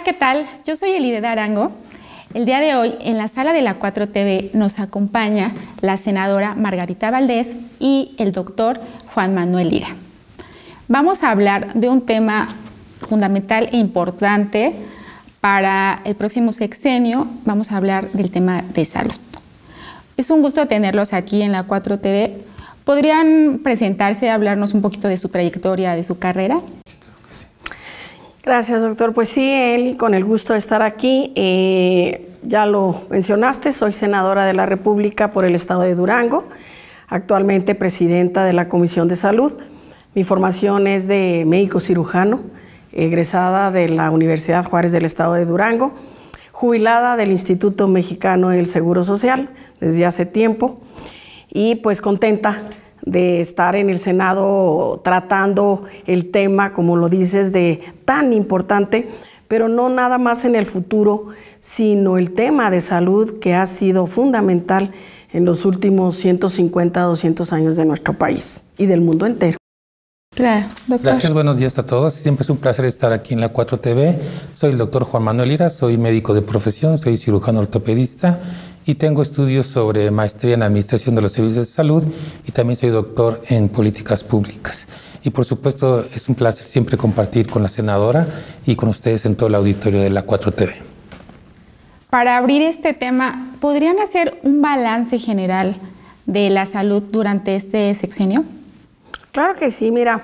¿qué tal? Yo soy Elideda Arango. El día de hoy, en la sala de la 4TV, nos acompaña la senadora Margarita Valdés y el doctor Juan Manuel Lira. Vamos a hablar de un tema fundamental e importante para el próximo sexenio. Vamos a hablar del tema de salud. Es un gusto tenerlos aquí en la 4TV. ¿Podrían presentarse, hablarnos un poquito de su trayectoria, de su carrera? Gracias, doctor. Pues sí, Eli, con el gusto de estar aquí. Ya lo mencionaste, soy senadora de la República por el estado de Durango, actualmente presidenta de la Comisión de Salud. Mi formación es de médico cirujano, egresada de la Universidad Juárez del estado de Durango, jubilada del Instituto Mexicano del Seguro Social desde hace tiempo y pues contenta de estar en el Senado tratando el tema, como lo dices, de tan importante, pero no nada más en el futuro, sino el tema de salud que ha sido fundamental en los últimos 150, 200 años de nuestro país y del mundo entero. Claro, doctor. Gracias, buenos días a todos. Siempre es un placer estar aquí en la 4TV. Soy el doctor Juan Manuel Lira, soy médico de profesión, soy cirujano ortopedista y tengo estudios sobre maestría en administración de los servicios de salud y también soy doctor en políticas públicas. Y por supuesto es un placer siempre compartir con la senadora y con ustedes en todo el auditorio de la 4TV. Para abrir este tema, ¿podrían hacer un balance general de la salud durante este sexenio? Claro que sí, mira,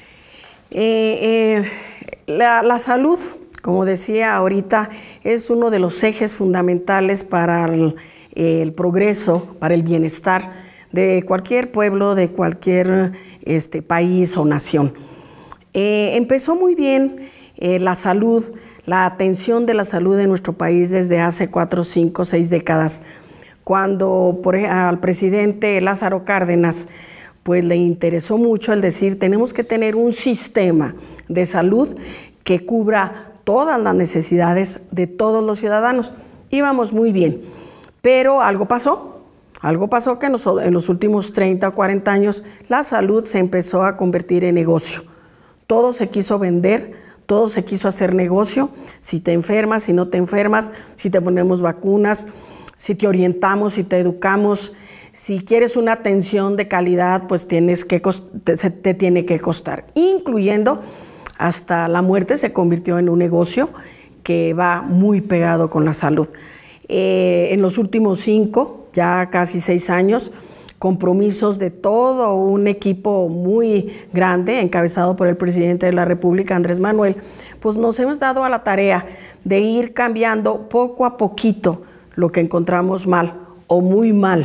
la salud, como decía ahorita, es uno de los ejes fundamentales para el progreso, para el bienestar de cualquier pueblo, de cualquier país o nación. Empezó muy bien la salud, la atención de la salud en nuestro país desde hace 4, 5, 6 décadas, cuando al presidente Lázaro Cárdenas pues le interesó mucho el decir, tenemos que tener un sistema de salud que cubra todas las necesidades de todos los ciudadanos. Íbamos muy bien, pero algo pasó que en los últimos 30 o 40 años la salud se empezó a convertir en negocio. Todo se quiso vender, todo se quiso hacer negocio, si te enfermas, si no te enfermas, si te ponemos vacunas, si te orientamos, si te educamos. Si quieres una atención de calidad, pues te tiene que costar, incluyendo hasta la muerte se convirtió en un negocio que va muy pegado con la salud. En los últimos 5, ya casi 6 años, compromisos de todo un equipo muy grande, encabezado por el presidente de la República, Andrés Manuel, pues nos hemos dado a la tarea de ir cambiando poco a poquito lo que encontramos mal o muy mal.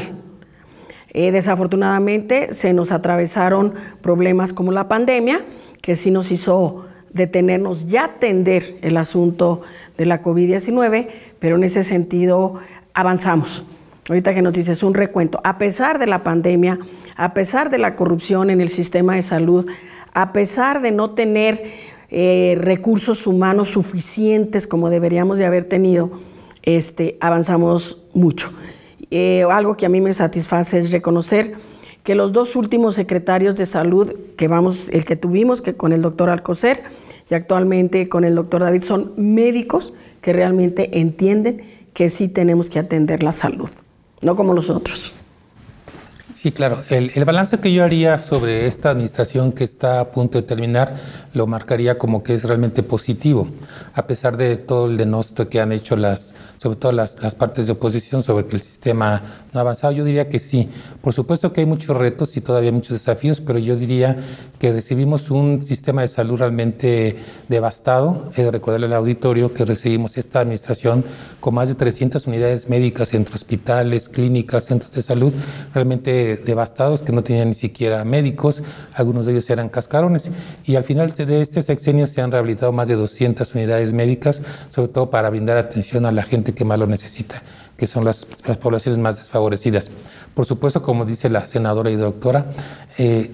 Desafortunadamente se nos atravesaron problemas como la pandemia, que sí nos hizo detenernos y atender el asunto de la COVID-19, pero en ese sentido avanzamos. Ahorita que nos dices un recuento, a pesar de la pandemia, a pesar de la corrupción en el sistema de salud, a pesar de no tener recursos humanos suficientes como deberíamos de haber tenido, avanzamos mucho. Algo que a mí me satisface es reconocer que los 2 últimos secretarios de salud el que tuvimos, que con el doctor Alcocer y actualmente con el doctor David, son médicos que realmente entienden que sí tenemos que atender la salud, no como los otros. Sí, claro. El balance que yo haría sobre esta administración que está a punto de terminar lo marcaría como que es realmente positivo, a pesar de todo el denosto que han hecho sobre todo las partes de oposición sobre que el sistema no ha avanzado. Yo diría que sí. Por supuesto que hay muchos retos y todavía muchos desafíos, pero yo diría que recibimos un sistema de salud realmente devastado. He de recordarle al auditorio que recibimos esta administración con más de 300 unidades médicas entre hospitales, clínicas, centros de salud, realmente devastados, que no tenían ni siquiera médicos, algunos de ellos eran cascarones, y al final de este sexenio se han rehabilitado más de 200 unidades médicas, sobre todo para brindar atención a la gente que más lo necesita, que son las poblaciones más desfavorecidas. Por supuesto, como dice la senadora y doctora, se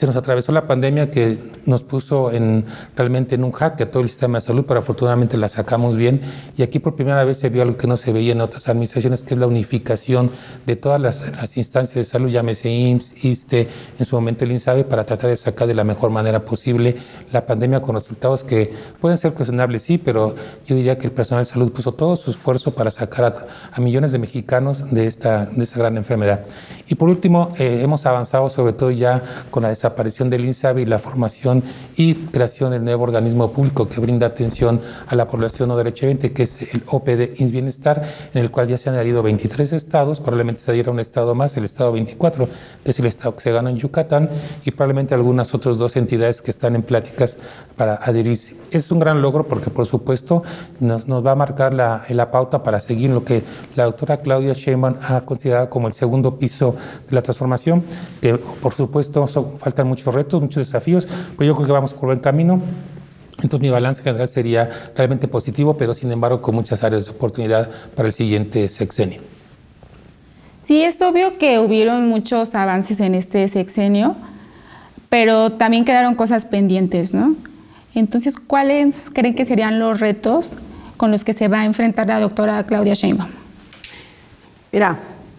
se nos atravesó la pandemia que nos puso realmente en un jaque a todo el sistema de salud, pero afortunadamente la sacamos bien. Y aquí por primera vez se vio algo que no se veía en otras administraciones, que es la unificación de todas las instancias de salud, llámese IMSS, ISSSTE, en su momento el INSABE, para tratar de sacar de la mejor manera posible la pandemia con resultados que pueden ser cuestionables, sí, pero yo diría que el personal de salud puso todo su esfuerzo para sacar a millones de mexicanos de esta gran enfermedad. Y por último, hemos avanzado sobre todo ya con la desaparición del INSABE y la formación y creación del nuevo organismo público que brinda atención a la población no derechamente, que es el OPD IMSS Bienestar, en el cual ya se han adherido 23 estados, probablemente se adhiera un estado más, el estado 24, que es el estado que se ganó en Yucatán, y probablemente algunas otras 2 entidades que están en pláticas para adherirse. Es un gran logro porque, por supuesto, nos va a marcar la pauta para seguir lo que la doctora Claudia Sheinbaum ha considerado como el segundo piso de la transformación, que por supuesto faltan muchos retos, muchos desafíos, pero yo creo que vamos por buen camino. Entonces mi balance general sería realmente positivo, pero sin embargo con muchas áreas de oportunidad para el siguiente sexenio. Sí, es obvio que hubieron muchos avances en este sexenio, pero también quedaron cosas pendientes, ¿no? Entonces, ¿cuáles creen que serían los retos con los que se va a enfrentar la doctora Claudia Sheinbaum? Mira,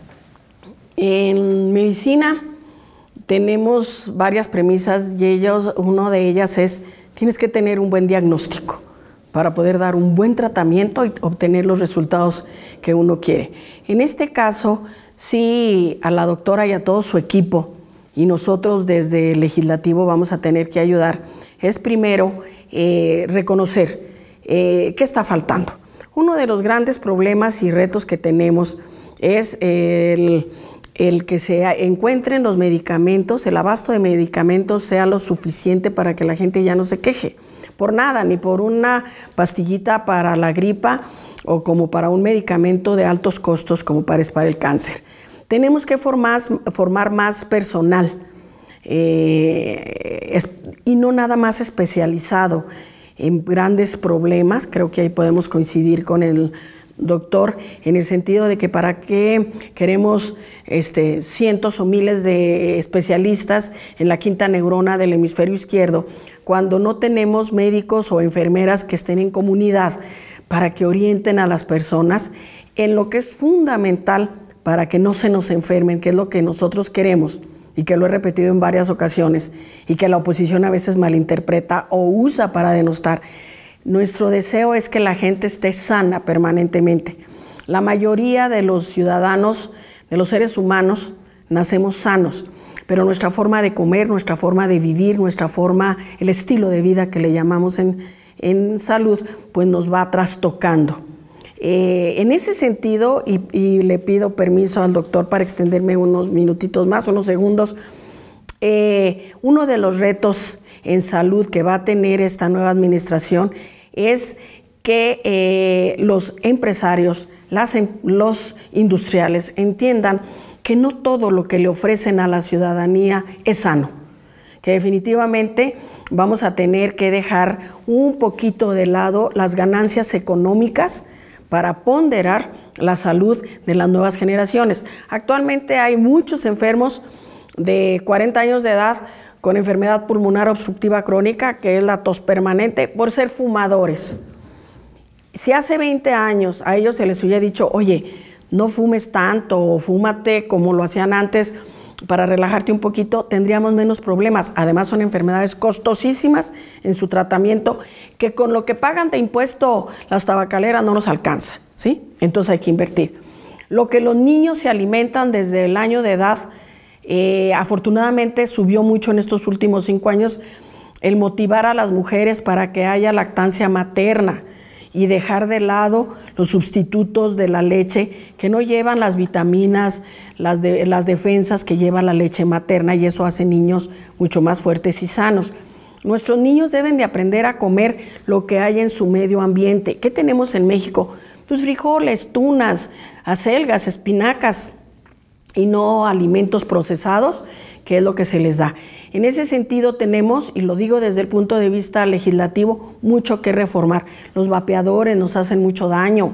en medicina tenemos varias premisas y una de ellas es, tienes que tener un buen diagnóstico para poder dar un buen tratamiento y obtener los resultados que uno quiere. En este caso, sí, a la doctora y a todo su equipo, y nosotros desde el legislativo vamos a tener que ayudar, es primero reconocer qué está faltando. Uno de los grandes problemas y retos que tenemos es el que se encuentren los medicamentos, el abasto de medicamentos sea lo suficiente para que la gente ya no se queje por nada, ni por una pastillita para la gripa o como para un medicamento de altos costos como para el cáncer. Tenemos que formar más personal y no nada más especializado en grandes problemas. Creo que ahí podemos coincidir con el doctor, en el sentido de que para qué queremos cientos o miles de especialistas en la quinta neurona del hemisferio izquierdo, cuando no tenemos médicos o enfermeras que estén en comunidad para que orienten a las personas en lo que es fundamental para que no se nos enfermen, que es lo que nosotros queremos, y que lo he repetido en varias ocasiones, y que la oposición a veces malinterpreta o usa para denostar. Nuestro deseo es que la gente esté sana permanentemente. La mayoría de los ciudadanos, de los seres humanos, nacemos sanos, pero nuestra forma de comer, nuestra forma de vivir, el estilo de vida que le llamamos en salud, pues nos va trastocando. En ese sentido, y le pido permiso al doctor para extenderme unos minutitos más, unos segundos, uno de los retos en salud que va a tener esta nueva administración es que los empresarios, los industriales entiendan que no todo lo que le ofrecen a la ciudadanía es sano, que definitivamente vamos a tener que dejar un poquito de lado las ganancias económicas para ponderar la salud de las nuevas generaciones. Actualmente hay muchos enfermos de 40 años de edad con enfermedad pulmonar obstructiva crónica, que es la tos permanente, por ser fumadores. Si hace 20 años a ellos se les hubiera dicho, oye, no fumes tanto o fúmate como lo hacían antes para relajarte un poquito, tendríamos menos problemas. Además son enfermedades costosísimas en su tratamiento, que con lo que pagan de impuesto las tabacaleras no nos alcanza, ¿sí? Entonces hay que invertir. Lo que los niños se alimentan desde el año de edad, afortunadamente subió mucho en estos últimos 5 años, el motivar a las mujeres para que haya lactancia materna y dejar de lado los sustitutos de la leche que no llevan las vitaminas, las defensas que lleva la leche materna, y eso hace niños mucho más fuertes y sanos. Nuestros niños deben de aprender a comer lo que hay en su medio ambiente. ¿Qué tenemos en México? Pues frijoles, tunas, acelgas, espinacas, y no alimentos procesados, que es lo que se les da. En ese sentido tenemos, y lo digo desde el punto de vista legislativo, mucho que reformar. Los vapeadores nos hacen mucho daño.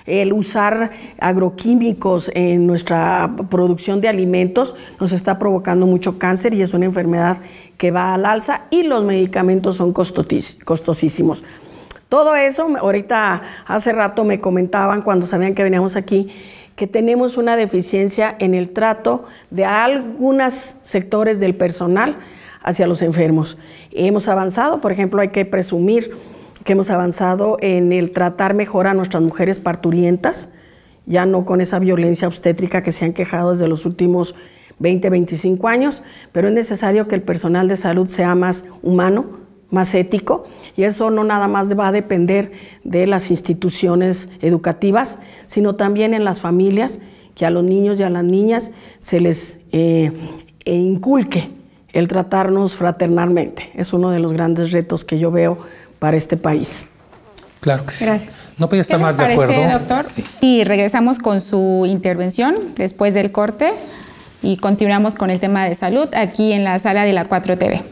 El usar agroquímicos en nuestra producción de alimentos nos está provocando mucho cáncer y es una enfermedad que va al alza y los medicamentos son costosísimos. Todo eso, ahorita hace rato me comentaban cuando sabían que veníamos aquí, que tenemos una deficiencia en el trato de algunos sectores del personal hacia los enfermos. Hemos avanzado, por ejemplo, hay que presumir que hemos avanzado en el tratar mejor a nuestras mujeres parturientas, ya no con esa violencia obstétrica que se han quejado desde los últimos 20, 25 años, pero es necesario que el personal de salud sea más humano, más ético, y eso no nada más va a depender de las instituciones educativas, sino también en las familias, que a los niños y a las niñas se les inculque el tratarnos fraternalmente. Es uno de los grandes retos que yo veo para este país. Claro que sí. Gracias. No podía estar más de ¿Qué le acuerdo. parece, doctor? Sí. Y regresamos con su intervención después del corte y continuamos con el tema de salud aquí en la sala de la 4TV.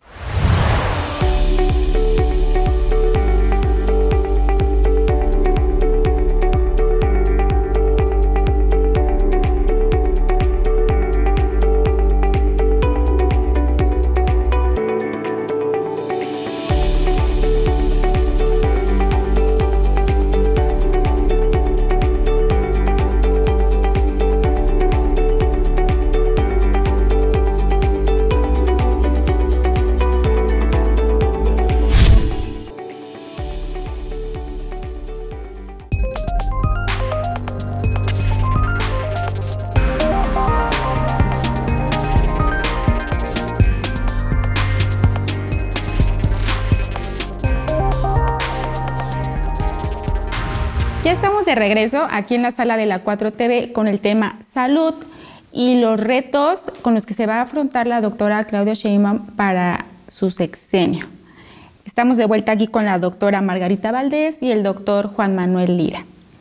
Ya estamos de regreso aquí en la sala de la 4TV con el tema salud y los retos con los que se va a afrontar la doctora Claudia Sheinbaum para su sexenio. Estamos de vuelta aquí con la doctora Margarita Valdés y el doctor Juan Manuel Lira.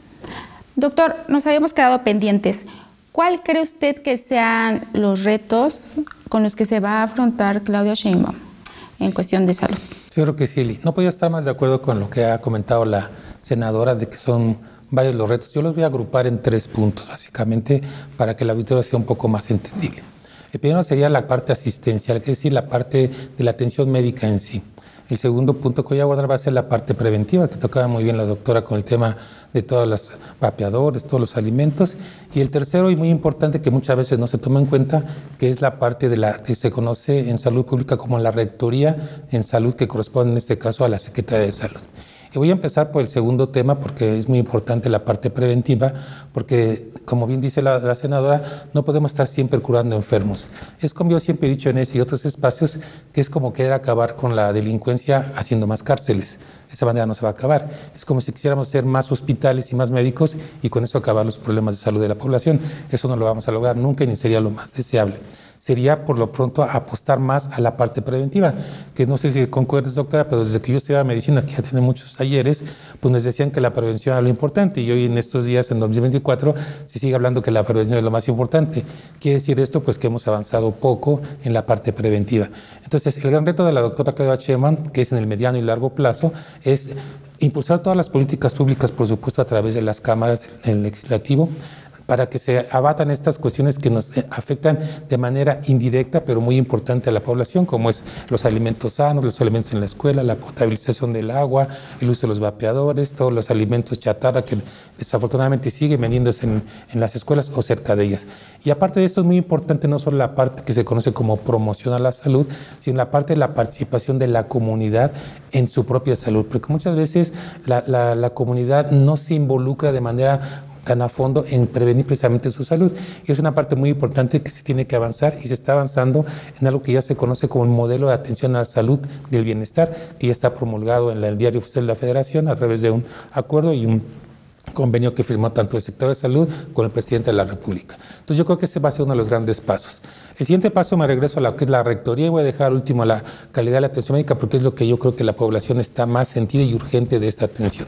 Doctor, nos habíamos quedado pendientes. ¿Cuál cree usted que sean los retos con los que se va a afrontar Claudia Sheinbaum en cuestión de salud? Yo creo que sí, Eli. No podía estar más de acuerdo con lo que ha comentado la senadora de que son varios los retos. Yo los voy a agrupar en 3 puntos, básicamente, para que el auditorio sea un poco más entendible. El primero sería la parte asistencial, es decir, la parte de la atención médica en sí. El segundo punto que voy a abordar va a ser la parte preventiva, que tocaba muy bien la doctora con el tema de todos los vapeadores, todos los alimentos. Y el tercero, y muy importante, que muchas veces no se toma en cuenta, que es la parte de la que se conoce en salud pública como la rectoría en salud, que corresponde en este caso a la Secretaría de Salud. Y voy a empezar por el segundo tema porque es muy importante la parte preventiva, porque como bien dice la senadora, no podemos estar siempre curando enfermos. Es como yo siempre he dicho en ese y otros espacios, que es como querer acabar con la delincuencia haciendo más cárceles. De esa manera no se va a acabar. Es como si quisiéramos hacer más hospitales y más médicos y con eso acabar los problemas de salud de la población. Eso no lo vamos a lograr nunca y ni sería lo más deseable. Sería por lo pronto apostar más a la parte preventiva, que no sé si concuerdes, doctora, pero desde que yo estudiaba medicina, que ya tiene muchos talleres, pues nos decían que la prevención era lo importante y hoy en estos días, en 2024, se sigue hablando que la prevención es lo más importante. ¿Quiere decir esto? Pues que hemos avanzado poco en la parte preventiva. Entonces, el gran reto de la doctora Claudia Sheinbaum, que es en el mediano y largo plazo, es impulsar todas las políticas públicas, por supuesto, a través de las cámaras del legislativo, para que se abatan estas cuestiones que nos afectan de manera indirecta, pero muy importante a la población, como es los alimentos sanos, los alimentos en la escuela, la potabilización del agua, el uso de los vapeadores, todos los alimentos chatarra que desafortunadamente siguen vendiéndose en las escuelas o cerca de ellas. Y aparte de esto es muy importante no solo la parte que se conoce como promoción a la salud, sino la parte de la participación de la comunidad en su propia salud, porque muchas veces la comunidad no se involucra de manera tan a fondo en prevenir precisamente su salud. Y es una parte muy importante que se tiene que avanzar y se está avanzando en algo que ya se conoce como el modelo de atención a la salud del bienestar, que ya está promulgado en el Diario Oficial de la Federación a través de un acuerdo y un convenio que firmó tanto el sector de salud como el presidente de la República. Entonces yo creo que ese va a ser uno de los grandes pasos. El siguiente paso me regreso a lo que es la rectoría y voy a dejar al último la calidad de la atención médica porque es lo que yo creo que la población está más sentida y urgente de esta atención.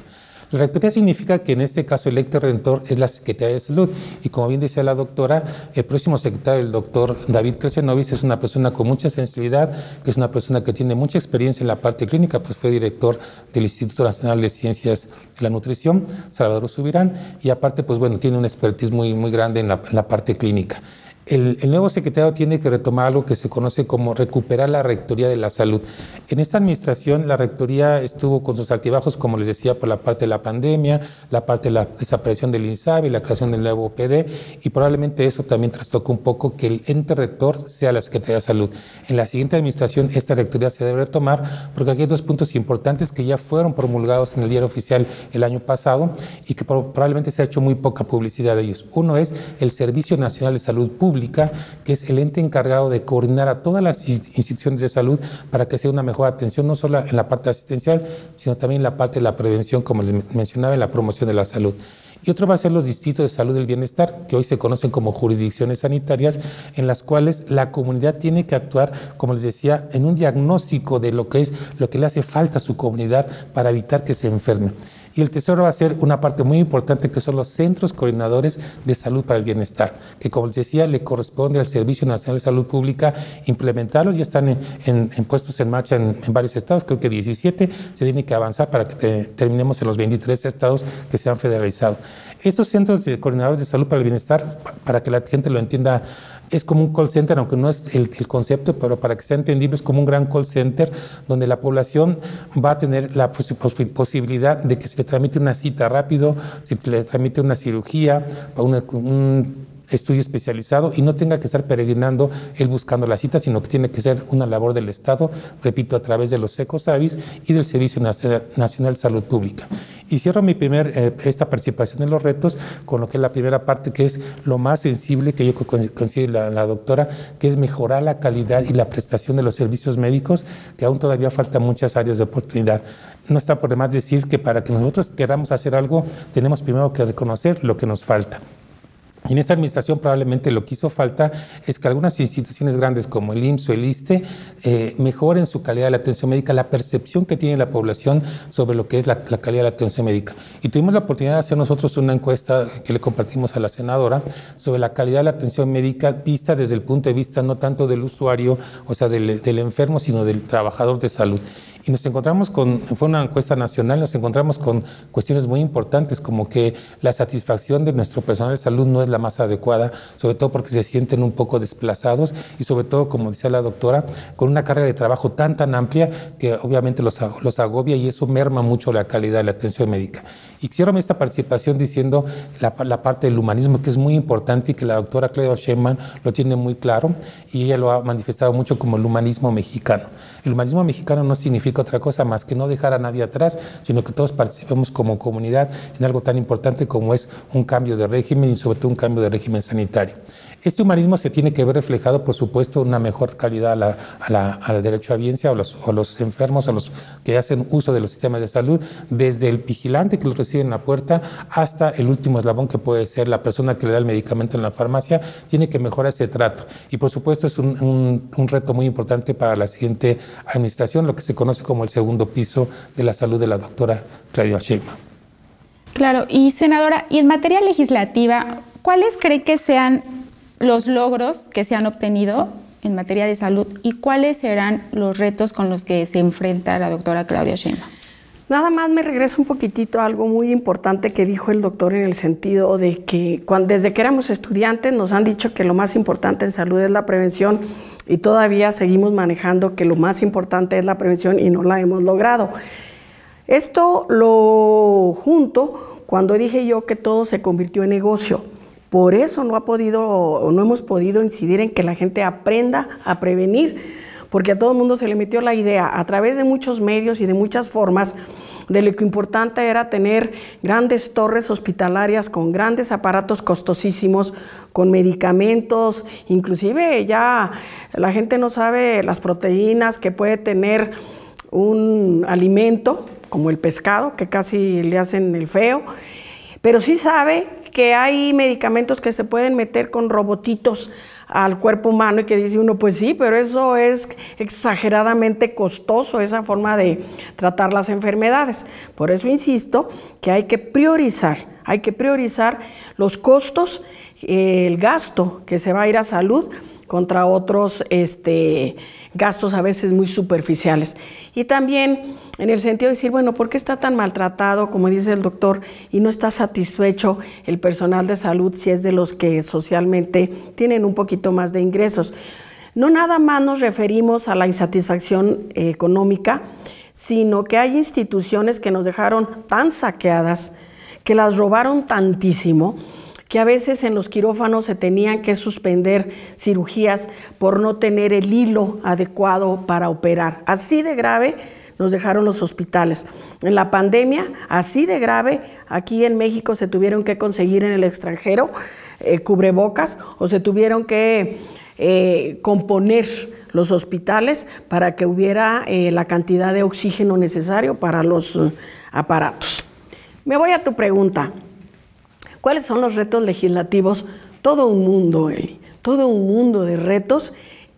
La rectoría significa que en este caso el ente redentor es la Secretaría de Salud y como bien decía la doctora, el próximo secretario, el doctor David Kreshenovic, es una persona con mucha sensibilidad, que es una persona que tiene mucha experiencia en la parte clínica, pues fue director del Instituto Nacional de Ciencias de la Nutrición, Salvador Subirán, y aparte pues bueno, tiene una expertise muy grande en la parte clínica. El nuevo secretario tiene que retomar algo que se conoce como recuperar la Rectoría de la Salud. En esta administración, la Rectoría estuvo con sus altibajos, como les decía, por la parte de la pandemia, la parte de la desaparición del INSABI, la creación del nuevo OPD, y probablemente eso también trastocó un poco que el ente rector sea la Secretaría de Salud. En la siguiente administración, esta Rectoría se debe retomar, porque aquí hay dos puntos importantes que ya fueron promulgados en el Diario Oficial el año pasado y que probablemente se ha hecho muy poca publicidad de ellos. Uno es el Servicio Nacional de Salud Pública, que es el ente encargado de coordinar a todas las instituciones de salud para que sea una mejor atención, no solo en la parte asistencial, sino también en la parte de la prevención, como les mencionaba, en la promoción de la salud. Y otro va a ser los distritos de salud del bienestar, que hoy se conocen como jurisdicciones sanitarias, en las cuales la comunidad tiene que actuar, como les decía, en un diagnóstico de lo que le hace falta a su comunidad para evitar que se enferme. Y el tercero va a ser una parte muy importante que son los centros coordinadores de salud para el bienestar, que como les decía le corresponde al Servicio Nacional de Salud Pública implementarlos, ya están puestos en marcha en varios estados, creo que 17, se tiene que avanzar para que terminemos en los 23 estados que se han federalizado. Estos centros de coordinadores de salud para el bienestar, para que la gente lo entienda, es como un call center, aunque no es el concepto, pero para que sea entendible es como un gran call center donde la población va a tener la posibilidad de que se le tramite una cita rápido, se le tramite una cirugía, un estudio especializado y no tenga que estar peregrinando él buscando la cita, sino que tiene que ser una labor del Estado, repito, a través de los ECOSAVIS y del Servicio Nacional de Salud Pública. Y cierro esta participación en los retos con lo que es la primera parte, que es lo más sensible que yo considero la doctora, que es mejorar la calidad y la prestación de los servicios médicos, que aún todavía faltan muchas áreas de oportunidad. No está por demás decir que para que nosotros queramos hacer algo, tenemos primero que reconocer lo que nos falta. Y en esta administración probablemente lo que hizo falta es que algunas instituciones grandes como el IMSS o el ISSSTE mejoren su calidad de la atención médica, la percepción que tiene la población sobre lo que es la calidad de la atención médica. Y tuvimos la oportunidad de hacer nosotros una encuesta que le compartimos a la senadora sobre la calidad de la atención médica vista desde el punto de vista no tanto del usuario, o sea, del enfermo, sino del trabajador de salud. Y nos encontramos fue una encuesta nacional, nos encontramos con cuestiones muy importantes como que la satisfacción de nuestro personal de salud no es la más adecuada, sobre todo porque se sienten un poco desplazados y sobre todo, como decía la doctora, con una carga de trabajo tan amplia que obviamente los agobia y eso merma mucho la calidad de la atención médica. Y quiero esta participación diciendo la parte del humanismo, que es muy importante y que la doctora Claudia Sheinbaum lo tiene muy claro y ella lo ha manifestado mucho como el humanismo mexicano. El humanismo mexicano no significa otra cosa más que no dejar a nadie atrás, sino que todos participemos como comunidad en algo tan importante como es un cambio de régimen y sobre todo un cambio de régimen sanitario. Este humanismo se tiene que ver reflejado, por supuesto, en una mejor calidad al derecho a biencia o los enfermos, a los que hacen uso de los sistemas de salud, desde el vigilante que los recibe en la puerta hasta el último eslabón que puede ser la persona que le da el medicamento en la farmacia, tiene que mejorar ese trato. Y por supuesto es un reto muy importante para la siguiente administración, lo que se conoce como el segundo piso de la salud de la doctora Claudia Sheinbaum. Claro, y senadora, y en materia legislativa, ¿cuáles cree que sean los logros que se han obtenido en materia de salud y cuáles serán los retos con los que se enfrenta la doctora Claudia Sheinbaum? Nada más me regreso un poquitito a algo muy importante que dijo el doctor en el sentido de que desde que éramos estudiantes nos han dicho que lo más importante en salud es la prevención y todavía seguimos manejando que lo más importante es la prevención y no la hemos logrado. Esto lo junto cuando dije yo que todo se convirtió en negocio. Por eso no hemos podido incidir en que la gente aprenda a prevenir, porque a todo el mundo se le metió la idea a través de muchos medios y de muchas formas de lo que importante era tener grandes torres hospitalarias con grandes aparatos costosísimos, con medicamentos, inclusive ya la gente no sabe las proteínas que puede tener un alimento como el pescado, que casi le hacen el feo, pero sí sabe que hay medicamentos que se pueden meter con robotitos al cuerpo humano y que dice uno, pues sí, pero eso es exageradamente costoso, esa forma de tratar las enfermedades. Por eso insisto que hay que priorizar los costos, el gasto que se va a ir a salud contra otros gastos a veces muy superficiales. Y también en el sentido de decir, bueno, ¿por qué está tan maltratado, como dice el doctor, y no está satisfecho el personal de salud si es de los que socialmente tienen un poquito más de ingresos? No nada más nos referimos a la insatisfacción económica, sino que hay instituciones que nos dejaron tan saqueadas, que las robaron tantísimo, que a veces en los quirófanos se tenían que suspender cirugías por no tener el hilo adecuado para operar. Así de grave nos dejaron los hospitales. En la pandemia, así de grave, aquí en México se tuvieron que conseguir en el extranjero cubrebocas, o se tuvieron que componer los hospitales para que hubiera la cantidad de oxígeno necesario para los aparatos. Me voy a tu pregunta. ¿Cuáles son los retos legislativos? Todo un mundo, Eli, todo un mundo de retos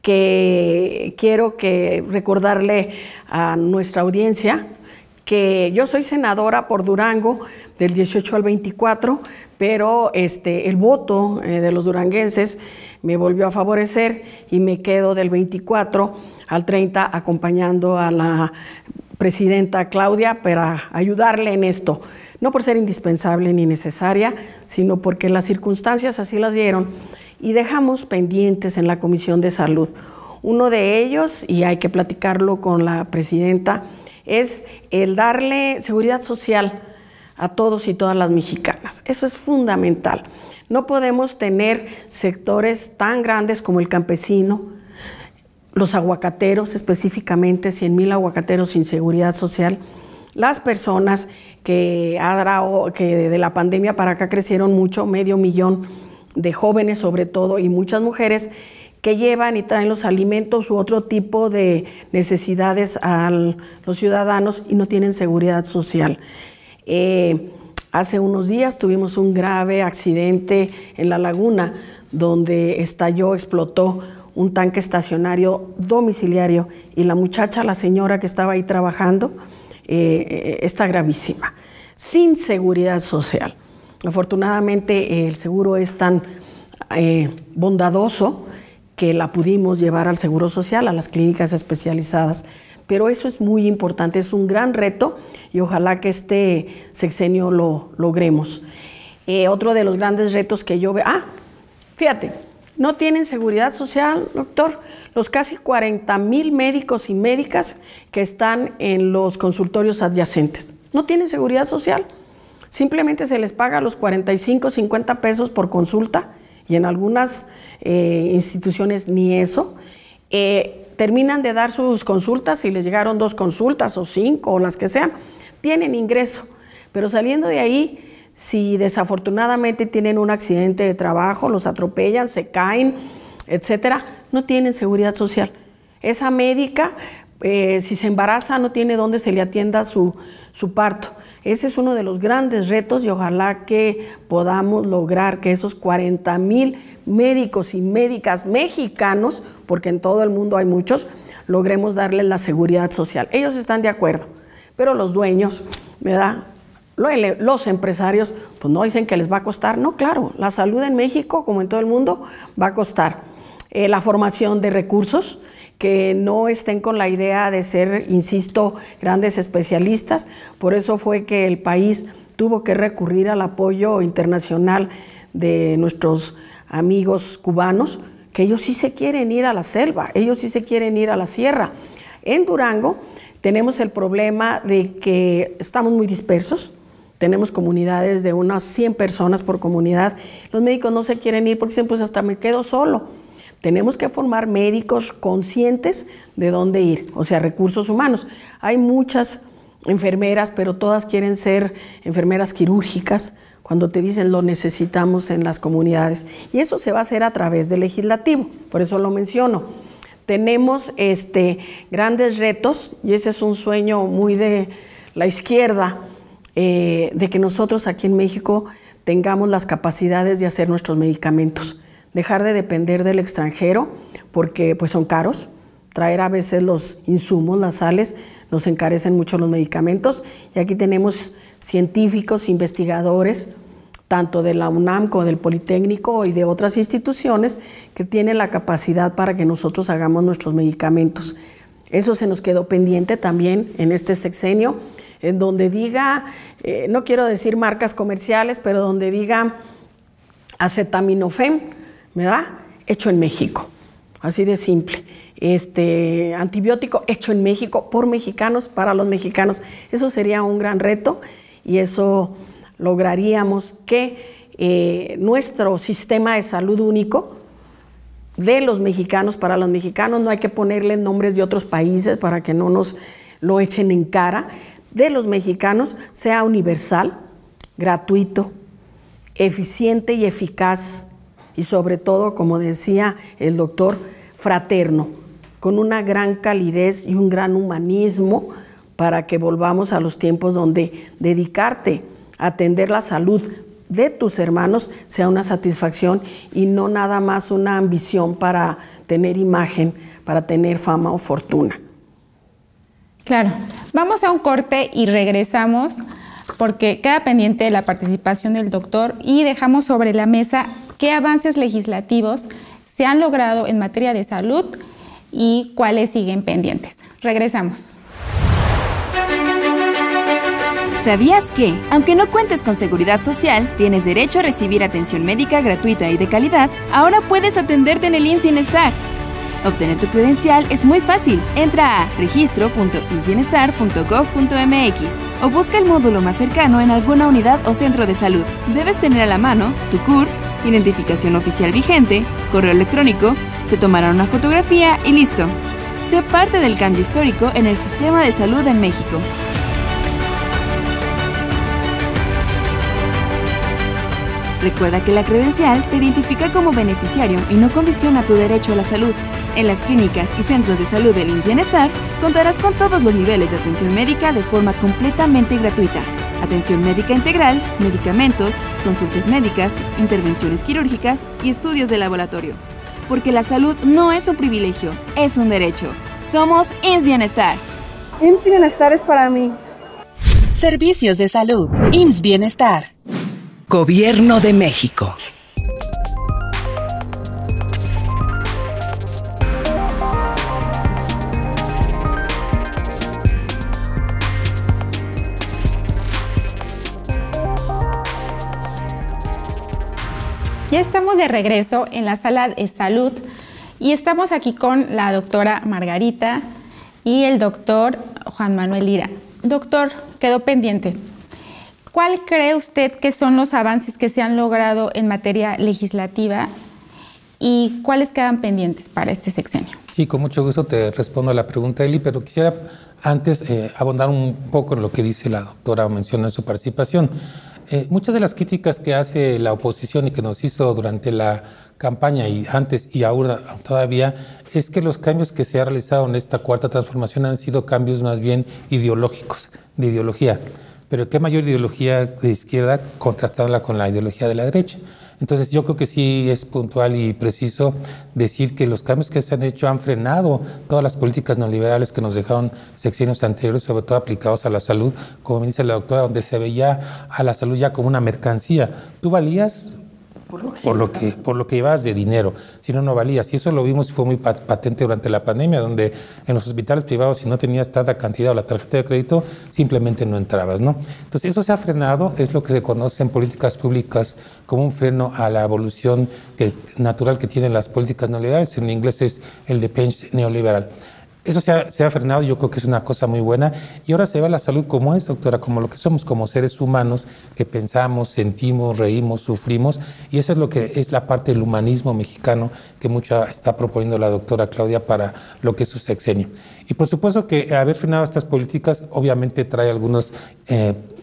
que quiero recordarle a nuestra audiencia que yo soy senadora por Durango del 18 al 24, pero el voto de los duranguenses me volvió a favorecer y me quedo del 24 al 30 acompañando a la presidenta Claudia para ayudarle en esto. No por ser indispensable ni necesaria, sino porque las circunstancias así las dieron y dejamos pendientes en la Comisión de Salud. Uno de ellos, y hay que platicarlo con la presidenta, es el darle seguridad social a todos y todas las mexicanas. Eso es fundamental. No podemos tener sectores tan grandes como el campesino, los aguacateros, específicamente 100,000 aguacateros sin seguridad social, las personas que de la pandemia para acá crecieron mucho, 500,000 de jóvenes sobre todo y muchas mujeres que llevan y traen los alimentos u otro tipo de necesidades a los ciudadanos y no tienen seguridad social. Hace unos días tuvimos un grave accidente en La Laguna donde explotó un tanque estacionario domiciliario y la muchacha, la señora que estaba ahí trabajando, está gravísima, sin seguridad social. Afortunadamente el seguro es tan bondadoso que la pudimos llevar al Seguro Social, a las clínicas especializadas, pero eso es muy importante, es un gran reto y ojalá que este sexenio lo logremos. Otro de los grandes retos que yo veo, fíjate, no tienen seguridad social, doctor, los casi 40,000 médicos y médicas que están en los consultorios adyacentes. No tienen seguridad social, simplemente se les paga los 45, 50 pesos por consulta y en algunas instituciones ni eso. Terminan de dar sus consultas, si les llegaron 2 consultas o 5 o las que sean, tienen ingreso, pero saliendo de ahí, si desafortunadamente tienen un accidente de trabajo, los atropellan, se caen, etcétera, no tienen seguridad social. Esa médica, si se embaraza, no tiene dónde se le atienda su parto. Ese es uno de los grandes retos y ojalá que podamos lograr que esos 40,000 médicos y médicas mexicanos, porque en todo el mundo hay muchos, logremos darles la seguridad social. Ellos están de acuerdo, pero los dueños, ¿verdad?, los empresarios, pues no dicen que les va a costar. No, claro, la salud en México, como en todo el mundo, va a costar. La formación de recursos, que no estén con la idea de ser, insisto, grandes especialistas. Por eso fue que el país tuvo que recurrir al apoyo internacional de nuestros amigos cubanos, que ellos sí se quieren ir a la selva, ellos sí se quieren ir a la sierra. En Durango tenemos el problema de que estamos muy dispersos. Tenemos comunidades de unas 100 personas por comunidad. Los médicos no se quieren ir porque dicen, pues hasta me quedo solo. Tenemos que formar médicos conscientes de dónde ir, o sea, recursos humanos. Hay muchas enfermeras, pero todas quieren ser enfermeras quirúrgicas, cuando te dicen lo necesitamos en las comunidades. Y eso se va a hacer a través del legislativo, por eso lo menciono. Tenemos grandes retos, y ese es un sueño muy de la izquierda, de que nosotros aquí en México tengamos las capacidades de hacer nuestros medicamentos, dejar de depender del extranjero, porque pues son caros. Traer a veces los insumos, las sales, nos encarecen mucho los medicamentos. Y aquí tenemos científicos, investigadores, tanto de la UNAM como del Politécnico y de otras instituciones que tienen la capacidad para que nosotros hagamos nuestros medicamentos. Eso se nos quedó pendiente también en este sexenio, en donde diga, no quiero decir marcas comerciales, pero donde diga acetaminofén, ¿verdad? Hecho en México, así de simple. Antibiótico hecho en México, por mexicanos, para los mexicanos. Eso sería un gran reto y eso lograríamos que nuestro sistema de salud único de los mexicanos, para los mexicanos, no hay que ponerle nombres de otros países para que no nos lo echen en cara, de los mexicanos sea universal, gratuito, eficiente y eficaz y sobre todo, como decía el doctor, fraterno, con una gran calidez y un gran humanismo para que volvamos a los tiempos donde dedicarte a atender la salud de tus hermanos sea una satisfacción y no nada más una ambición para tener imagen, para tener fama o fortuna. Claro, vamos a un corte y regresamos porque queda pendiente la participación del doctor y dejamos sobre la mesa qué avances legislativos se han logrado en materia de salud y cuáles siguen pendientes. Regresamos. ¿Sabías que, aunque no cuentes con seguridad social, tienes derecho a recibir atención médica gratuita y de calidad? Ahora puedes atenderte en el IMSS Bienestar. Obtener tu credencial es muy fácil. Entra a registro.imsbienestar.gov.mx o busca el módulo más cercano en alguna unidad o centro de salud. Debes tener a la mano tu CUR, identificación oficial vigente, correo electrónico, te tomarán una fotografía y listo. Sé parte del cambio histórico en el sistema de salud en México. Recuerda que la credencial te identifica como beneficiario y no condiciona tu derecho a la salud. En las clínicas y centros de salud del IMSS Bienestar contarás con todos los niveles de atención médica de forma completamente gratuita. Atención médica integral, medicamentos, consultas médicas, intervenciones quirúrgicas y estudios de laboratorio. Porque la salud no es un privilegio, es un derecho. Somos IMSS Bienestar. IMSS Bienestar es para mí. Servicios de salud. IMSS Bienestar. Gobierno de México. Ya estamos de regreso en la sala de salud y estamos aquí con la doctora Margarita y el doctor Juan Manuel Lira. Doctor, quedó pendiente. ¿Cuál cree usted que son los avances que se han logrado en materia legislativa y cuáles quedan pendientes para este sexenio? Sí, con mucho gusto te respondo a la pregunta, Eli, pero quisiera antes abundar un poco en lo que dice la doctora o menciona en su participación. Muchas de las críticas que hace la oposición y que nos hizo durante la campaña y antes y ahora todavía es que los cambios que se han realizado en esta cuarta transformación han sido cambios más bien ideológicos, de ideología. Pero qué mayor ideología de izquierda contrastándola con la ideología de la derecha. Entonces yo creo que sí es puntual y preciso decir que los cambios que se han hecho han frenado todas las políticas neoliberales que nos dejaron sexenios anteriores, sobre todo aplicados a la salud, como me dice la doctora, donde se veía a la salud ya como una mercancía. Tú valías por lo que llevabas de dinero, si no, no valías. Y eso lo vimos y fue muy patente durante la pandemia, donde en los hospitales privados, si no tenías tanta cantidad o la tarjeta de crédito, simplemente no entrabas, ¿no? Entonces, eso se ha frenado, es lo que se conoce en políticas públicas como un freno a la evolución natural que tienen las políticas neoliberales. En inglés es el depenche neoliberal. Eso se ha frenado, yo creo que es una cosa muy buena. Y ahora se ve la salud como es, doctora, como lo que somos, como seres humanos que pensamos, sentimos, reímos, sufrimos. Y eso es lo que es la parte del humanismo mexicano que mucho está proponiendo la doctora Claudia para lo que es su sexenio. Y por supuesto que haber frenado estas políticas obviamente trae algunos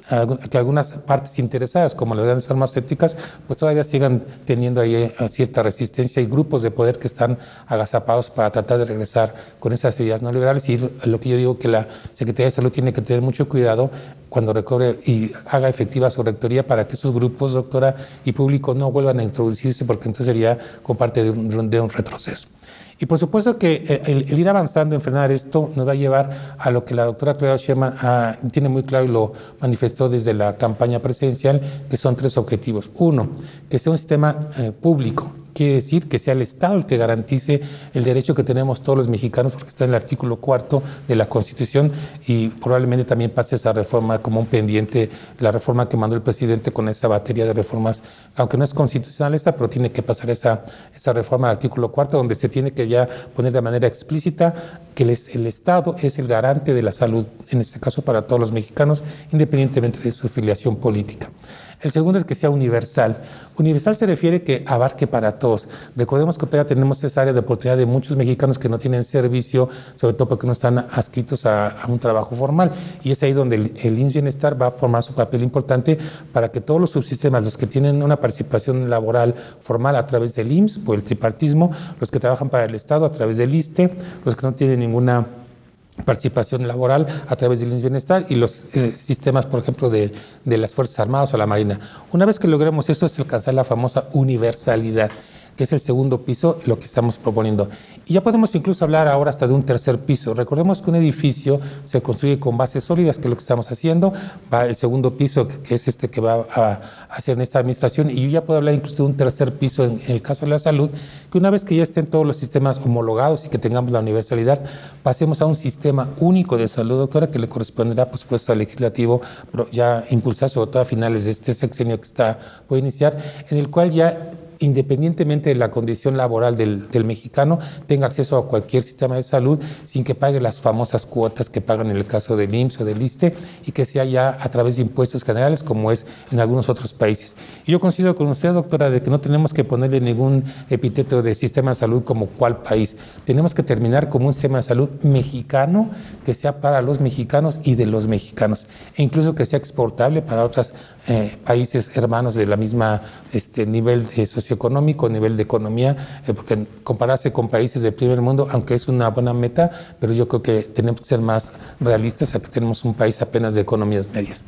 que algunas partes interesadas, como las grandes farmacéuticas, pues todavía sigan teniendo ahí cierta resistencia y grupos de poder que están agazapados para tratar de regresar con esas ideas no liberales. Y lo que yo digo que la Secretaría de Salud tiene que tener mucho cuidado cuando recobre y haga efectiva su rectoría para que esos grupos, doctora, y público no vuelvan a introducirse, porque entonces sería como parte de un retroceso. Y por supuesto que el ir avanzando en frenar esto nos va a llevar a lo que la doctora Claudia Sheinbaum tiene muy claro y lo manifestó desde la campaña presidencial, que son 3 objetivos. 1, que sea un sistema público. Quiere decir que sea el Estado el que garantice el derecho que tenemos todos los mexicanos, porque está en el artículo 4 de la Constitución, y probablemente también pase esa reforma como un pendiente, la reforma que mandó el presidente con esa batería de reformas, aunque no es constitucional esta, pero tiene que pasar esa reforma al artículo 4, donde se tiene que ya poner de manera explícita que el Estado es el garante de la salud, en este caso para todos los mexicanos, independientemente de su afiliación política. El segundo es que sea universal. Universal se refiere que abarque para todos. Recordemos que todavía tenemos esa área de oportunidad de muchos mexicanos que no tienen servicio, sobre todo porque no están adscritos a un trabajo formal. Y es ahí donde el IMSS Bienestar va a formar su papel importante para que todos los subsistemas, los que tienen una participación laboral formal a través del IMSS, por el tripartismo, los que trabajan para el Estado a través del ISSSTE, los que no tienen ninguna participación laboral a través del IMSS Bienestar y los sistemas, por ejemplo, de las Fuerzas Armadas o la Marina. Una vez que logremos esto, es alcanzar la famosa universalidad, que es el segundo piso, lo que estamos proponiendo. Y ya podemos incluso hablar ahora hasta de un tercer piso. Recordemos que un edificio se construye con bases sólidas, que es lo que estamos haciendo. Va el segundo piso, que es este que va a hacer en esta administración, y yo ya puedo hablar incluso de un tercer piso en el caso de la salud, que una vez que ya estén todos los sistemas homologados y que tengamos la universalidad, pasemos a un sistema único de salud, doctora, que le corresponderá, por supuesto, al legislativo, pero ya impulsar, sobre todo a finales de este sexenio que está por iniciar, en el cual ya, independientemente de la condición laboral del mexicano, tenga acceso a cualquier sistema de salud sin que pague las famosas cuotas que pagan en el caso del IMSS o del ISSSTE, y que sea ya a través de impuestos generales, como es en algunos otros países. Y yo coincido con usted, doctora, de que no tenemos que ponerle ningún epíteto de sistema de salud como cuál país. Tenemos que terminar como un sistema de salud mexicano que sea para los mexicanos y de los mexicanos, e incluso que sea exportable para otros países hermanos de la misma nivel socioeconómico, nivel de economía, porque compararse con países del primer mundo, aunque es una buena meta, pero yo creo que tenemos que ser más realistas, a que tenemos un país apenas de economías medias.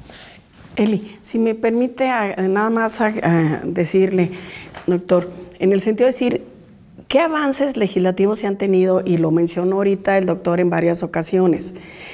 Eli, si me permite nada más decirle, doctor, en el sentido de decir, ¿qué avances legislativos se han tenido? Y lo mencionó ahorita el doctor en varias ocasiones.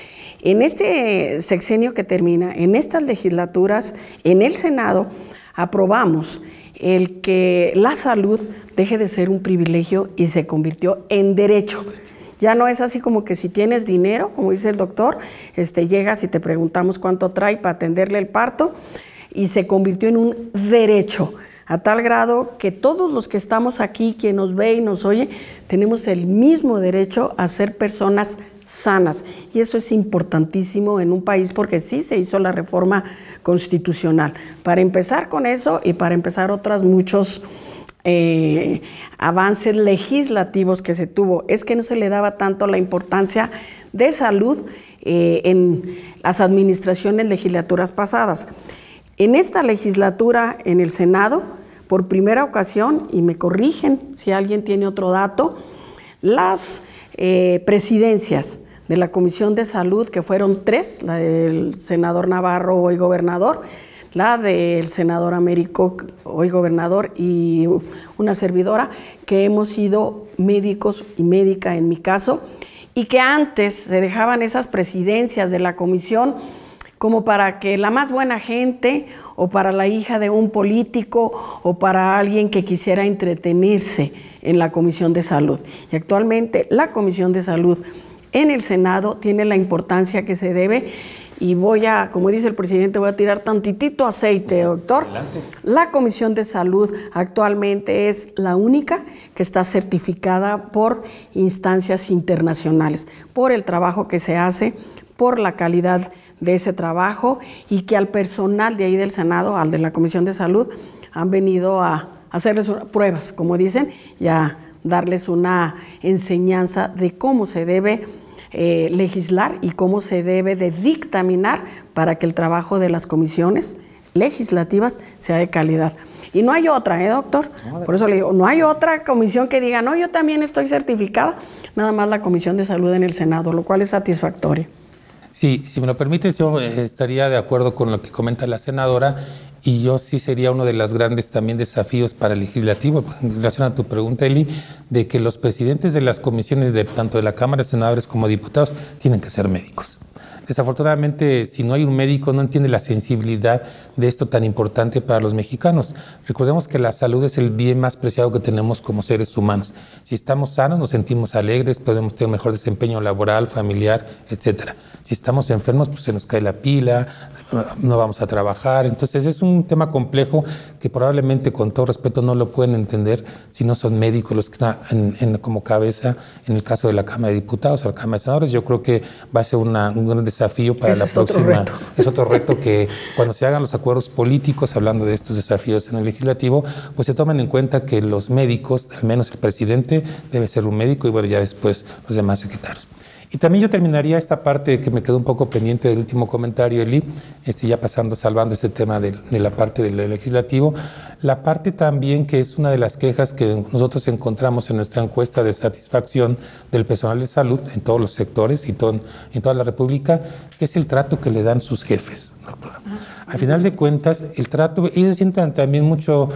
En este sexenio que termina, en estas legislaturas, en el Senado, aprobamos el que la salud deje de ser un privilegio y se convirtió en derecho. Ya no es así como que si tienes dinero, como dice el doctor, llegas y te preguntamos cuánto trae para atenderle el parto, y se convirtió en un derecho, a tal grado que todos los que estamos aquí, quien nos ve y nos oye, tenemos el mismo derecho a ser personas sanas, y eso es importantísimo en un país, porque sí se hizo la reforma constitucional para empezar con eso y para empezar otros muchos avances legislativos que se tuvo. Es que no se le daba tanto la importancia de salud en las administraciones legislaturas pasadas. En esta legislatura, en el Senado, por primera ocasión, y me corrigen si alguien tiene otro dato, las presidencias de la Comisión de Salud, que fueron 3, la del senador Navarro, hoy gobernador, la del senador Américo, hoy gobernador, y una servidora, que hemos sido médicos y médica en mi caso, y que antes se dejaban esas presidencias de la comisión como para que la más buena gente, o para la hija de un político, o para alguien que quisiera entretenerse en la Comisión de Salud. Y actualmente la Comisión de Salud en el Senado tiene la importancia que se debe, y voy a, como dice el presidente, voy a tirar tantitito aceite, doctor. Adelante. La Comisión de Salud actualmente es la única que está certificada por instancias internacionales, por el trabajo que se hace, por la calidad de ese trabajo, y que al personal de ahí del Senado, al de la Comisión de Salud, han venido a hacerles pruebas, como dicen, y a darles una enseñanza de cómo se debe legislar y cómo se debe de dictaminar para que el trabajo de las comisiones legislativas sea de calidad. Y no hay otra, doctor? Por eso le digo, no hay otra comisión que diga, no, yo también estoy certificada, nada más la Comisión de Salud en el Senado, lo cual es satisfactorio. Sí, si me lo permites, yo estaría de acuerdo con lo que comenta la senadora, y yo sí sería uno de los grandes también desafíos para el legislativo, en relación a tu pregunta, Eli, de que los presidentes de las comisiones, tanto de la Cámara de Senadores como diputados, tienen que ser médicos. Desafortunadamente, si no hay un médico, no entiende la sensibilidad de esto tan importante para los mexicanos. Recordemos que la salud es el bien más preciado que tenemos como seres humanos. Si estamos sanos, nos sentimos alegres, podemos tener un mejor desempeño laboral, familiar, etcétera. Si estamos enfermos, pues se nos cae la pila, no vamos a trabajar. Entonces es un tema complejo que probablemente, con todo respeto, no lo pueden entender si no son médicos los que están como cabeza, en el caso de la Cámara de Diputados o la Cámara de Senadores. Yo creo que va a ser un gran desafío para la próxima. Es otro reto que cuando se hagan los acuerdos políticos, hablando de estos desafíos en el legislativo, pues se tomen en cuenta que los médicos, al menos el presidente, debe ser un médico y bueno, ya después los demás secretarios. Y también yo terminaría esta parte que me quedó un poco pendiente del último comentario, Eli, ya salvando este tema de la parte del legislativo, la parte también que es una de las quejas que nosotros encontramos en nuestra encuesta de satisfacción del personal de salud en todos los sectores y en toda la República, que es el trato que le dan sus jefes, doctora. Al final de cuentas, el trato, ellos se sienten también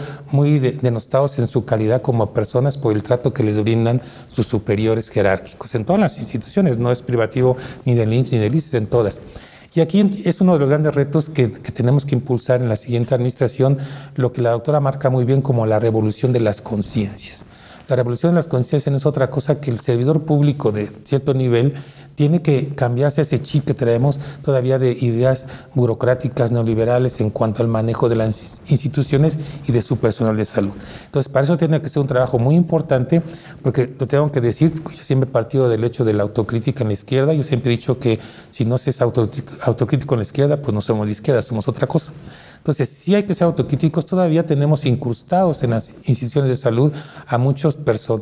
muy denostados en su calidad como personas por el trato que les brindan sus superiores jerárquicos en todas las instituciones, no es privativo ni del IMSS ni del ICE, en todas. Y aquí es uno de los grandes retos que tenemos que impulsar en la siguiente administración, lo que la doctora marca muy bien como la revolución de las conciencias. La revolución de las conciencias no es otra cosa que el servidor público de cierto nivel tiene que cambiarse ese chip que traemos todavía de ideas burocráticas neoliberales en cuanto al manejo de las instituciones y de su personal de salud. Entonces, para eso tiene que ser un trabajo muy importante, porque lo tengo que decir, yo siempre he partido del hecho de la autocrítica en la izquierda. Yo siempre he dicho que si no se es autocrítico en la izquierda, pues no somos de izquierda, somos otra cosa. Entonces, sí hay que ser autocríticos. Todavía tenemos incrustados en las instituciones de salud a muchos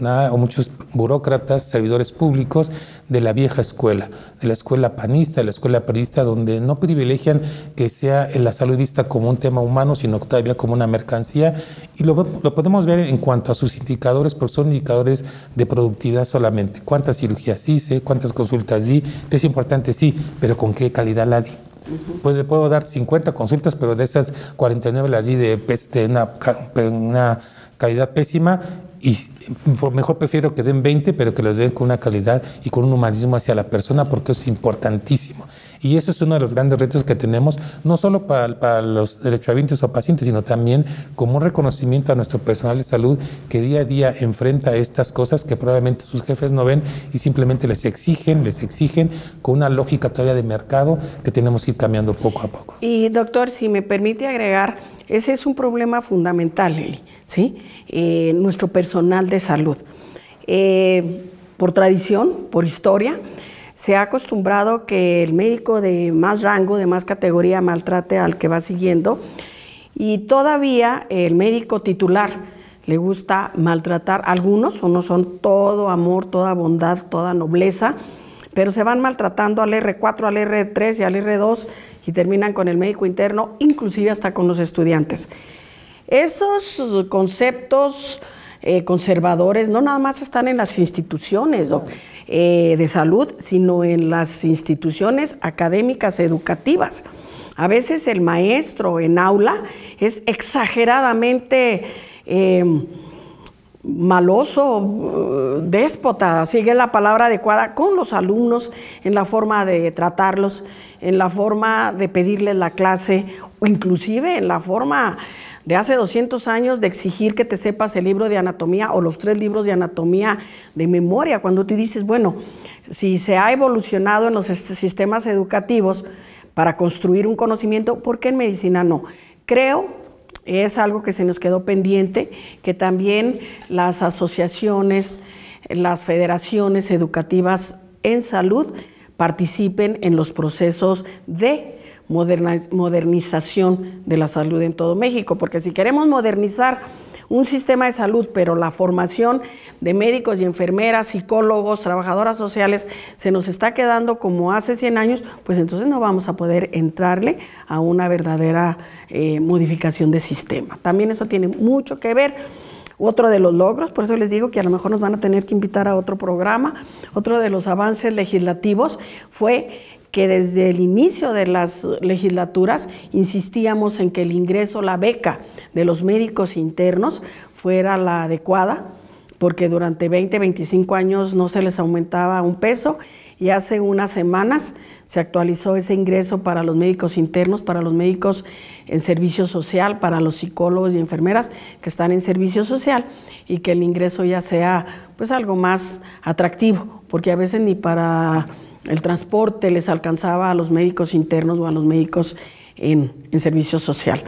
burócratas, servidores públicos de la vieja escuela, de la escuela panista, de la escuela periodista, donde no privilegian que sea la salud vista como un tema humano, sino todavía como una mercancía. Y lo podemos ver en cuanto a sus indicadores, porque son indicadores de productividad solamente. ¿Cuántas cirugías hice? ¿Cuántas consultas di? Es importante, sí, pero ¿con qué calidad la di? Puedo dar 50 consultas, pero de esas 49 las di de una calidad pésima, y mejor prefiero que den 20, pero que los den con una calidad y con un humanismo hacia la persona, porque es importantísimo. Y eso es uno de los grandes retos que tenemos, no solo para los derechohabientes o pacientes, sino también como un reconocimiento a nuestro personal de salud que día a día enfrenta estas cosas que probablemente sus jefes no ven y simplemente les exigen con una lógica todavía de mercado que tenemos que ir cambiando poco a poco. Y doctor, si me permite agregar, ese es un problema fundamental, Eli, ¿sí? Nuestro personal de salud. Por tradición, por historia, se ha acostumbrado que el médico de más rango, de más categoría, maltrate al que va siguiendo, y todavía el médico titular le gusta maltratar a algunos, unos son todo amor, toda bondad, toda nobleza, pero se van maltratando al R4, al R3 y al R2 y terminan con el médico interno, inclusive hasta con los estudiantes. Esos conceptos conservadores no nada más están en las instituciones de salud, sino en las instituciones académicas educativas. A veces el maestro en aula es exageradamente maloso, déspota, sigue la palabra adecuada con los alumnos en la forma de tratarlos, en la forma de pedirles la clase o inclusive en la forma de hace 200 años de exigir que te sepas el libro de anatomía o los 3 libros de anatomía de memoria, cuando tú dices, bueno, si se ha evolucionado en los sistemas educativos para construir un conocimiento, ¿por qué en medicina no? Creo, es algo que se nos quedó pendiente, que también las asociaciones, las federaciones educativas en salud participen en los procesos de modernización de la salud en todo México, porque si queremos modernizar un sistema de salud, pero la formación de médicos y enfermeras, psicólogos, trabajadoras sociales se nos está quedando como hace 100 años, pues entonces no vamos a poder entrarle a una verdadera modificación de sistema. También eso tiene mucho que ver. Otro de los logros, por eso les digo que a lo mejor nos van a tener que invitar a otro programa, otro de los avances legislativos fue que desde el inicio de las legislaturas insistíamos en que el ingreso, la beca de los médicos internos fuera la adecuada, porque durante 20, 25 años no se les aumentaba un peso y hace unas semanas se actualizó ese ingreso para los médicos internos, para los médicos en servicio social, para los psicólogos y enfermeras que están en servicio social y que el ingreso ya sea pues algo más atractivo, porque a veces ni para el transporte les alcanzaba a los médicos internos o a los médicos en servicio social.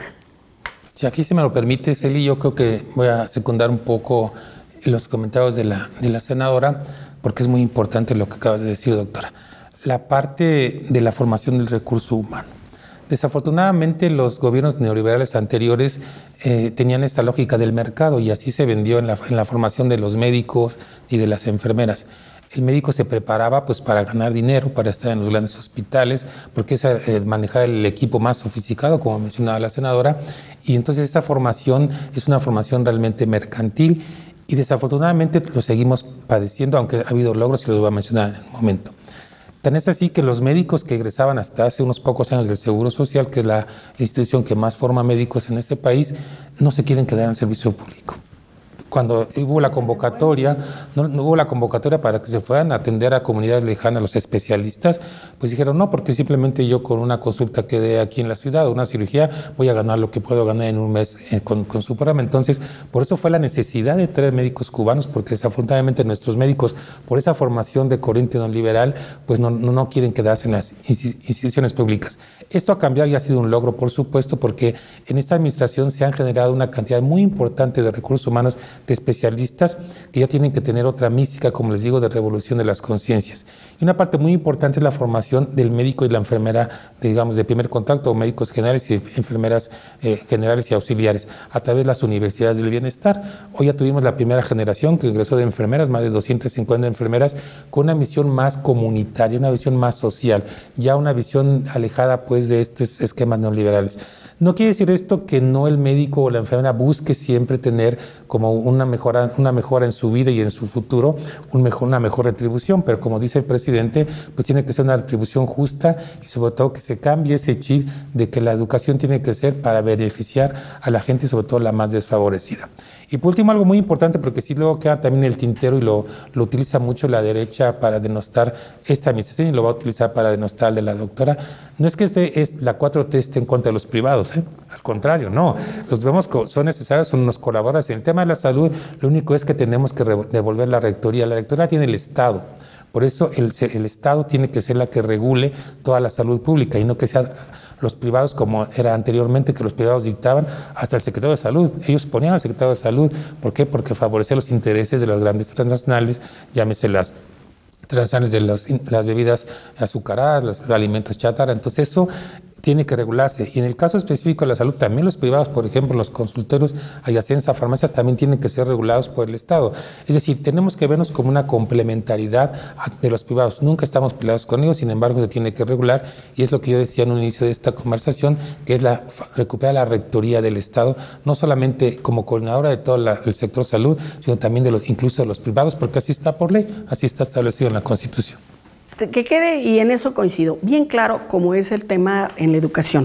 Si aquí se me lo permite, Celi, yo creo que voy a secundar un poco los comentarios de la senadora, porque es muy importante lo que acabas de decir, doctora. La parte de la formación del recurso humano. Desafortunadamente, los gobiernos neoliberales anteriores tenían esta lógica del mercado y así se vendió en la formación de los médicos y de las enfermeras. El médico se preparaba pues para ganar dinero, para estar en los grandes hospitales, porque es manejar el equipo más sofisticado, como mencionaba la senadora, y entonces esa formación es una formación realmente mercantil y desafortunadamente lo seguimos padeciendo, aunque ha habido logros y los voy a mencionar en un momento. Tan es así que los médicos que egresaban hasta hace unos pocos años del Seguro Social, que es la institución que más forma médicos en este país, no se quieren quedar en el servicio público. Cuando hubo la convocatoria, no hubo la convocatoria para que se fueran a atender a comunidades lejanas los especialistas, pues dijeron no, porque simplemente yo con una consulta que dé aquí en la ciudad o una cirugía voy a ganar lo que puedo ganar en un mes con su programa. Entonces, por eso fue la necesidad de traer médicos cubanos, porque desafortunadamente nuestros médicos, por esa formación de corriente neoliberal, pues no quieren quedarse en las instituciones públicas. Esto ha cambiado y ha sido un logro, por supuesto, porque en esta administración se han generado una cantidad muy importante de recursos humanos de especialistas que ya tienen que tener otra mística, como les digo, de revolución de las conciencias. Y una parte muy importante es la formación del médico y la enfermera, digamos, de primer contacto, o médicos generales y enfermeras generales y auxiliares, a través de las universidades del bienestar. Hoy ya tuvimos la primera generación que ingresó de enfermeras, más de 250 enfermeras, con una visión más comunitaria, una visión más social, ya una visión alejada pues de estos esquemas neoliberales. No quiere decir esto que no el médico o la enfermera busque siempre tener como una mejora en su vida y en su futuro, una mejor retribución, pero como dice el presidente, pues tiene que ser una retribución justa y sobre todo que se cambie ese chip de que la educación tiene que ser para beneficiar a la gente y sobre todo la más desfavorecida. Y por último, algo muy importante, porque sí luego queda también el tintero y lo utiliza mucho la derecha para denostar esta administración y lo va a utilizar para denostar de la doctora. No es que la 4T esté en contra de los privados, al contrario, no. Los privados son necesarios, son unos colaboradores. En el tema de la salud, lo único es que tenemos que devolver la rectoría. La rectoría tiene el Estado. Por eso el Estado tiene que ser la que regule toda la salud pública y no que sea los privados como era anteriormente, que los privados dictaban hasta el secretario de Salud. Ellos ponían al secretario de Salud. ¿Por qué? Porque favorecía los intereses de las grandes transnacionales, llámese las transnacionales de las bebidas azucaradas, los alimentos chatarra. Entonces eso tiene que regularse. Y en el caso específico de la salud, también los privados, por ejemplo, los consultorios adyacentes a farmacias, también tienen que ser regulados por el Estado. Es decir, tenemos que vernos como una complementariedad de los privados. Nunca estamos peleados con ellos, sin embargo, se tiene que regular. Y es lo que yo decía en un inicio de esta conversación, que es recuperar la rectoría del Estado, no solamente como coordinadora de todo el sector salud, sino también incluso de los privados, porque así está por ley, así está establecido en la Constitución. Que quede, y en eso coincido, bien claro como es el tema en la educación.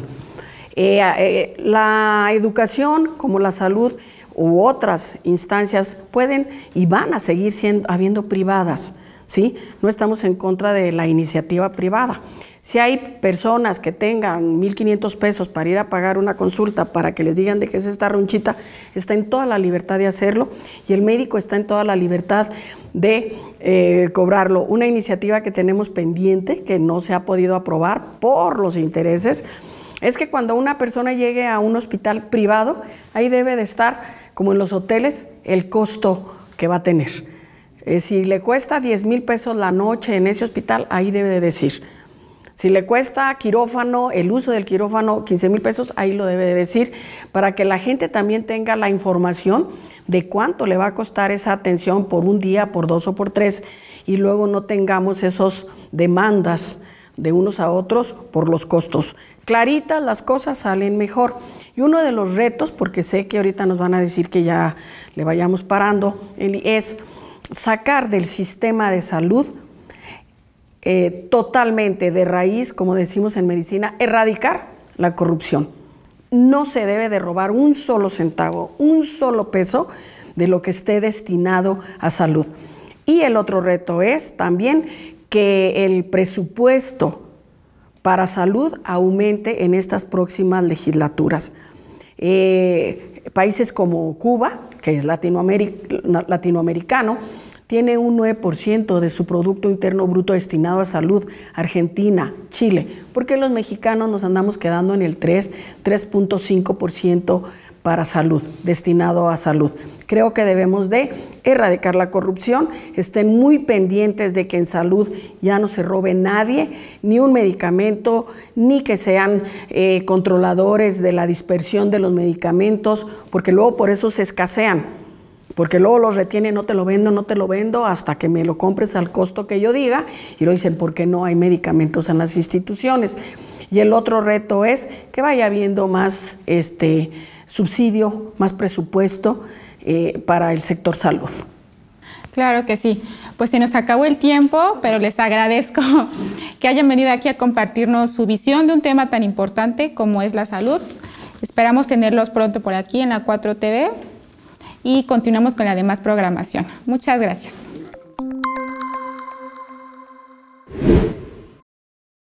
La educación, como la salud u otras instancias, pueden y van a seguir habiendo privadas, ¿sí? No estamos en contra de la iniciativa privada. Si hay personas que tengan 1,500 pesos para ir a pagar una consulta para que les digan de qué es esta ronchita, está en toda la libertad de hacerlo y el médico está en toda la libertad de cobrarlo. Una iniciativa que tenemos pendiente, que no se ha podido aprobar por los intereses, es que cuando una persona llegue a un hospital privado, ahí debe de estar, como en los hoteles, el costo que va a tener. Si le cuesta 10,000 pesos la noche en ese hospital, ahí debe de decir. Si le cuesta quirófano, el uso del quirófano, 15,000 pesos, ahí lo debe de decir, para que la gente también tenga la información de cuánto le va a costar esa atención por un día, por 2 o por 3, y luego no tengamos esas demandas de unos a otros por los costos. Claritas las cosas salen mejor. Y uno de los retos, porque sé que ahorita nos van a decir que ya le vayamos parando, es sacar del sistema de salud totalmente de raíz, como decimos en medicina, erradicar la corrupción. No se debe de robar un solo centavo, un solo peso de lo que esté destinado a salud. Y el otro reto es también que el presupuesto para salud aumente en estas próximas legislaturas. Países como Cuba, que es latinoamericano, tiene un 9% de su Producto Interno Bruto destinado a salud. Argentina, Chile, porque los mexicanos nos andamos quedando en el 3.5% para salud, destinado a salud. Creo que debemos de erradicar la corrupción, estén muy pendientes de que en salud ya no se robe nadie, ni un medicamento, ni que sean controladores de la dispersión de los medicamentos, porque luego por eso se escasean. Porque luego los retienen, no te lo vendo, hasta que me lo compres al costo que yo diga, y lo dicen, porque no hay medicamentos en las instituciones. Y el otro reto es que vaya habiendo más subsidio, más presupuesto para el sector salud. Claro que sí. Pues se nos acabó el tiempo, pero les agradezco que hayan venido aquí a compartirnos su visión de un tema tan importante como es la salud. Esperamos tenerlos pronto por aquí en la 4TV. Y continuamos con la demás programación. Muchas gracias.